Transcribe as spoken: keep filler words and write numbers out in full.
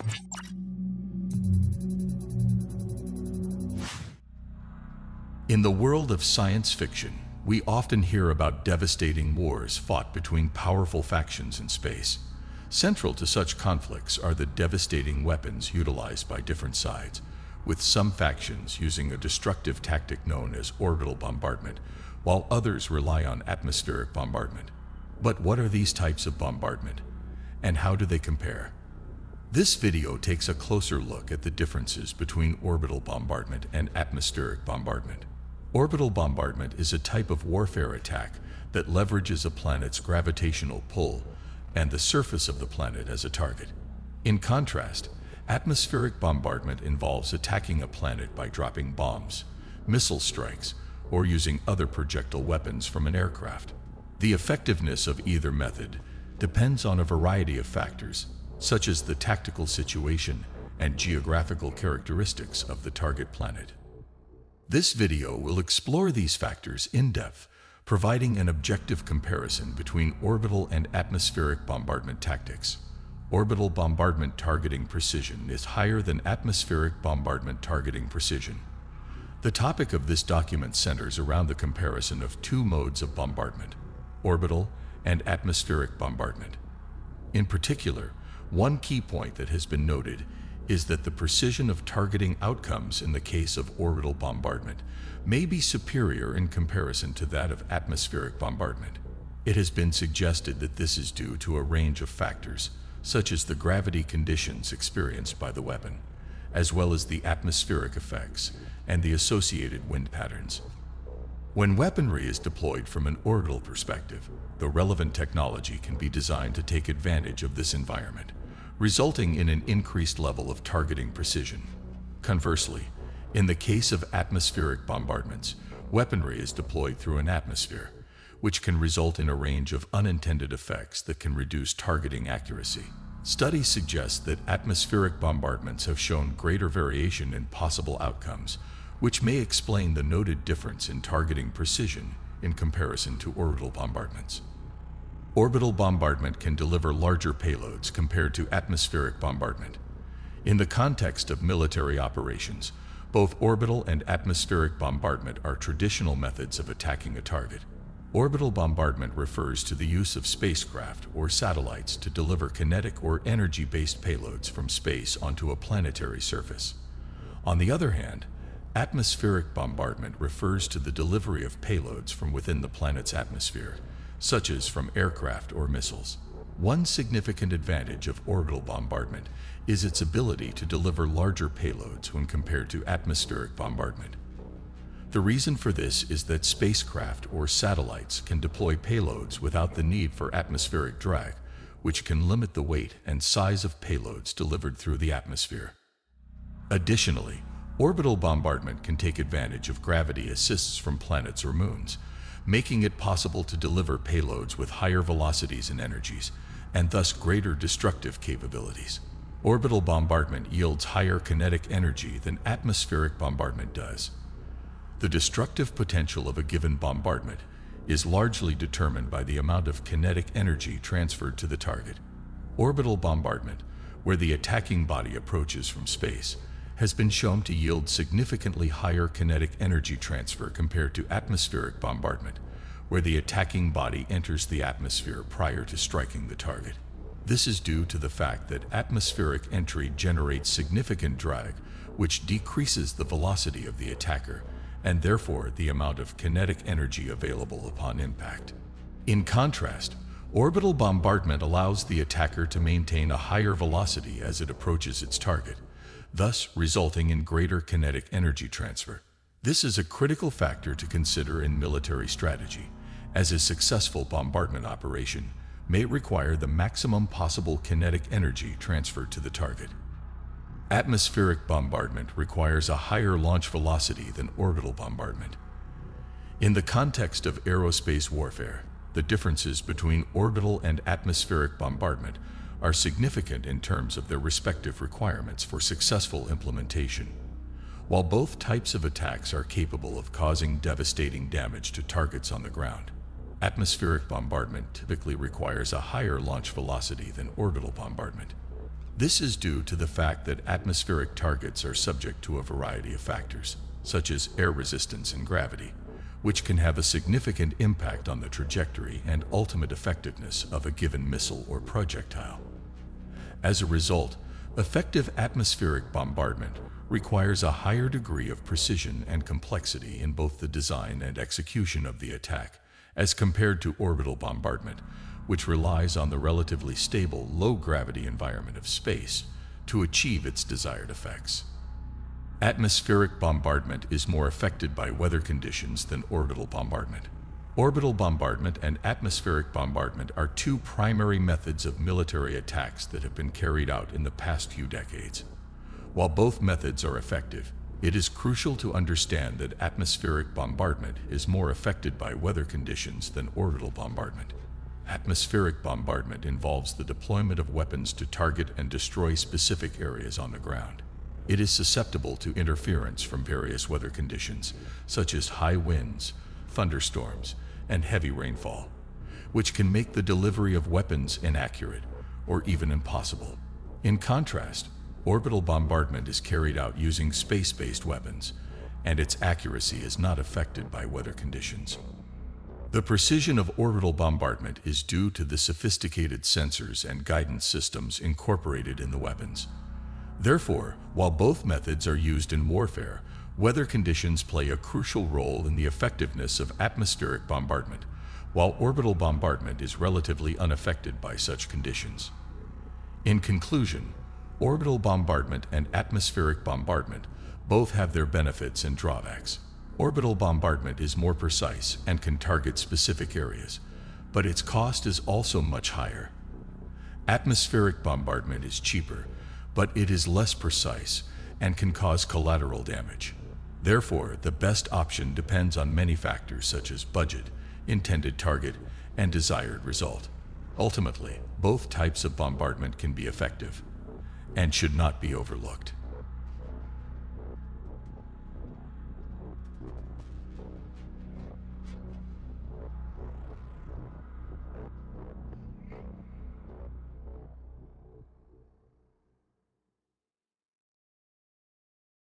In the world of science fiction, we often hear about devastating wars fought between powerful factions in space. Central to such conflicts are the devastating weapons utilized by different sides, with some factions using a destructive tactic known as orbital bombardment, while others rely on atmospheric bombardment. But what are these types of bombardment, and how do they compare? This video takes a closer look at the differences between orbital bombardment and atmospheric bombardment. Orbital bombardment is a type of warfare attack that leverages a planet's gravitational pull and the surface of the planet as a target. In contrast, atmospheric bombardment involves attacking a planet by dropping bombs, missile strikes, or using other projectile weapons from an aircraft. The effectiveness of either method depends on a variety of factors, such as the tactical situation and geographical characteristics of the target planet. This video will explore these factors in depth, providing an objective comparison between orbital and atmospheric bombardment tactics. Orbital bombardment targeting precision is higher than atmospheric bombardment targeting precision. The topic of this document centers around the comparison of two modes of bombardment, orbital and atmospheric bombardment. In particular, one key point that has been noted is that the precision of targeting outcomes in the case of orbital bombardment may be superior in comparison to that of atmospheric bombardment. It has been suggested that this is due to a range of factors, such as the gravity conditions experienced by the weapon, as well as the atmospheric effects and the associated wind patterns. When weaponry is deployed from an orbital perspective, the relevant technology can be designed to take advantage of this environment, resulting in an increased level of targeting precision. Conversely, in the case of atmospheric bombardments, weaponry is deployed through an atmosphere, which can result in a range of unintended effects that can reduce targeting accuracy. Studies suggest that atmospheric bombardments have shown greater variation in possible outcomes, which may explain the noted difference in targeting precision in comparison to orbital bombardments. Orbital bombardment can deliver larger payloads compared to atmospheric bombardment. In the context of military operations, both orbital and atmospheric bombardment are traditional methods of attacking a target. Orbital bombardment refers to the use of spacecraft or satellites to deliver kinetic or energy-based payloads from space onto a planetary surface. On the other hand, atmospheric bombardment refers to the delivery of payloads from within the planet's atmosphere, such as from aircraft or missiles. One significant advantage of orbital bombardment is its ability to deliver larger payloads when compared to atmospheric bombardment. The reason for this is that spacecraft or satellites can deploy payloads without the need for atmospheric drag, which can limit the weight and size of payloads delivered through the atmosphere. Additionally, orbital bombardment can take advantage of gravity assists from planets or moons, making it possible to deliver payloads with higher velocities and energies, and thus greater destructive capabilities. Orbital bombardment yields higher kinetic energy than atmospheric bombardment does. The destructive potential of a given bombardment is largely determined by the amount of kinetic energy transferred to the target. Orbital bombardment, where the attacking body approaches from space, has been shown to yield significantly higher kinetic energy transfer compared to atmospheric bombardment, where the attacking body enters the atmosphere prior to striking the target. This is due to the fact that atmospheric entry generates significant drag, which decreases the velocity of the attacker, and therefore the amount of kinetic energy available upon impact. In contrast, orbital bombardment allows the attacker to maintain a higher velocity as it approaches its target, thus resulting in greater kinetic energy transfer. This is a critical factor to consider in military strategy, as a successful bombardment operation may require the maximum possible kinetic energy transferred to the target. Atmospheric bombardment requires a higher launch velocity than orbital bombardment. In the context of aerospace warfare, the differences between orbital and atmospheric bombardment are significant in terms of their respective requirements for successful implementation. While both types of attacks are capable of causing devastating damage to targets on the ground, atmospheric bombardment typically requires a higher launch velocity than orbital bombardment. This is due to the fact that atmospheric targets are subject to a variety of factors, such as air resistance and gravity, which can have a significant impact on the trajectory and ultimate effectiveness of a given missile or projectile. As a result, effective atmospheric bombardment requires a higher degree of precision and complexity in both the design and execution of the attack, as compared to orbital bombardment, which relies on the relatively stable, low-gravity environment of space to achieve its desired effects. Atmospheric bombardment is more affected by weather conditions than orbital bombardment. Orbital bombardment and atmospheric bombardment are two primary methods of military attacks that have been carried out in the past few decades. While both methods are effective, it is crucial to understand that atmospheric bombardment is more affected by weather conditions than orbital bombardment. Atmospheric bombardment involves the deployment of weapons to target and destroy specific areas on the ground. It is susceptible to interference from various weather conditions, such as high winds, thunderstorms, and heavy rainfall, which can make the delivery of weapons inaccurate or even impossible. In contrast, orbital bombardment is carried out using space-based weapons, and its accuracy is not affected by weather conditions. The precision of orbital bombardment is due to the sophisticated sensors and guidance systems incorporated in the weapons. Therefore, while both methods are used in warfare, weather conditions play a crucial role in the effectiveness of atmospheric bombardment, while orbital bombardment is relatively unaffected by such conditions. In conclusion, orbital bombardment and atmospheric bombardment both have their benefits and drawbacks. Orbital bombardment is more precise and can target specific areas, but its cost is also much higher. Atmospheric bombardment is cheaper, but it is less precise and can cause collateral damage. Therefore, the best option depends on many factors such as budget, intended target, and desired result. Ultimately, both types of bombardment can be effective and should not be overlooked.